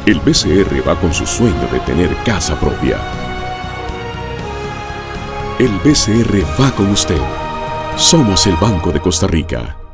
El BCR va con su sueño de tener casa propia. El BCR va con usted. Somos el Banco de Costa Rica.